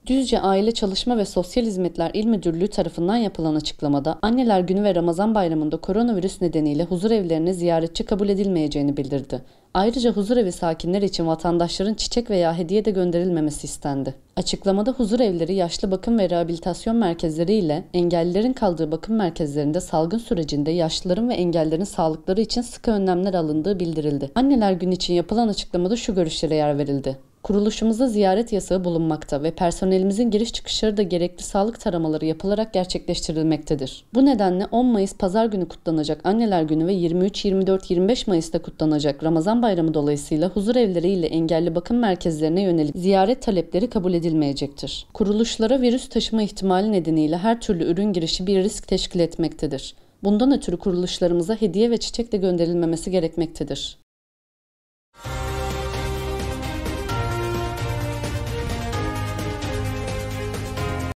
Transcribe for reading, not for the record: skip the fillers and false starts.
Düzce Aile Çalışma ve Sosyal Hizmetler İl Müdürlüğü tarafından yapılan açıklamada Anneler Günü ve Ramazan Bayramı'nda koronavirüs nedeniyle huzurevlerine ziyaretçi kabul edilmeyeceğini bildirdi. Ayrıca huzurevi sakinleri için vatandaşların çiçek veya hediye de gönderilmemesi istendi. Açıklamada huzurevleri, yaşlı bakım ve rehabilitasyon merkezleri ile engellilerin kaldığı bakım merkezlerinde salgın sürecinde yaşlıların ve engellilerin sağlıkları için sıkı önlemler alındığı bildirildi. Anneler Günü için yapılan açıklamada şu görüşlere yer verildi. Kuruluşumuzda ziyaret yasağı bulunmakta ve personelimizin giriş çıkışları da gerekli sağlık taramaları yapılarak gerçekleştirilmektedir. Bu nedenle 10 Mayıs Pazar günü kutlanacak Anneler Günü ve 23, 24, 25 Mayıs'ta kutlanacak Ramazan Bayramı dolayısıyla huzurevleri ile engelli bakım merkezlerine yönelik ziyaret talepleri kabul edilmeyecektir. Kuruluşlara virüs taşıma ihtimali nedeniyle her türlü ürün girişi bir risk teşkil etmektedir. Bundan ötürü kuruluşlarımıza hediye ve çiçek de gönderilmemesi gerekmektedir.